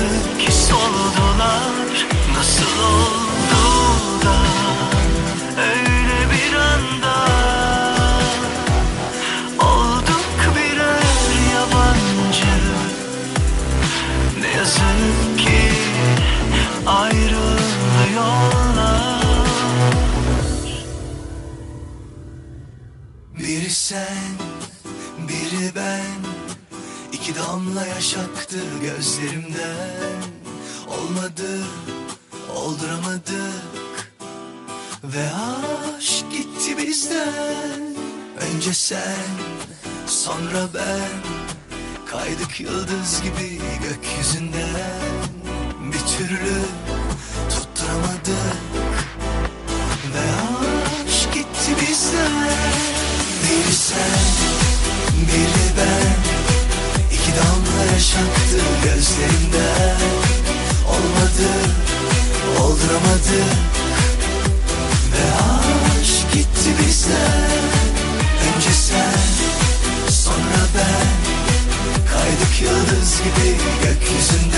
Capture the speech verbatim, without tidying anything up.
ki soldular. Nasıl oldu da öyle bir anda olduk birer yabancı. Ne yazık ki ayrıldı yollar. Biri sen, biri ben, iki damla yaş aktı gözlerimden. Olmadı, olduramadık ve aşk gitti bizden. Önce sen, sonra ben, kaydık yıldız gibi gökyüzünden. Bir türlü tutturamadık ve aşk gitti bizden. Biri sen, biri ben, iki damla yaş aktı gözlerimden. Olmadı, olduramadık ve aşk gitti bizden. Önce sen, sonra ben, kaydık yıldız gibi gökyüzünde.